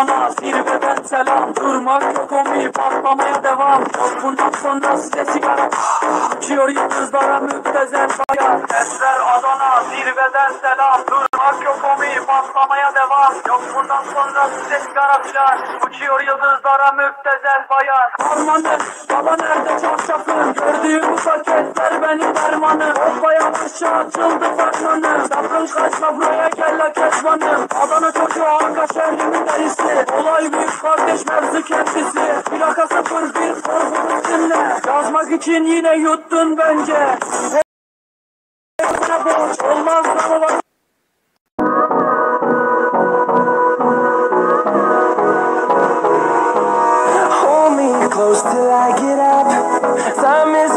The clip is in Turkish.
Adana zirveden selam. Durmak yok omi patlamaya devam. Yok bundan sonra size sigara. Uçuyor yıldızlara müptezel bayan. Sesler Adana zirveden selam. Durmak yok omi patlamaya devam. Yok bundan sonra size sigara filan. Uçuyor yıldızlara müptezel bayan. Harmanım baba nerede çarşafın? Gördüğüm paketler benim dermanım. Olmaya aşağı açıldı fermanım. Sakın kaçma buraya gel la kezbanım. Adana çocuğu arka şehrimin derisi. Olay büyük kardeş mevzu kendisi. Plaka 01 korkunun dinle. Yazmak için yine yuttun bence. Hepsine borç olmaz ama bak. Hold me close till I get up. Time is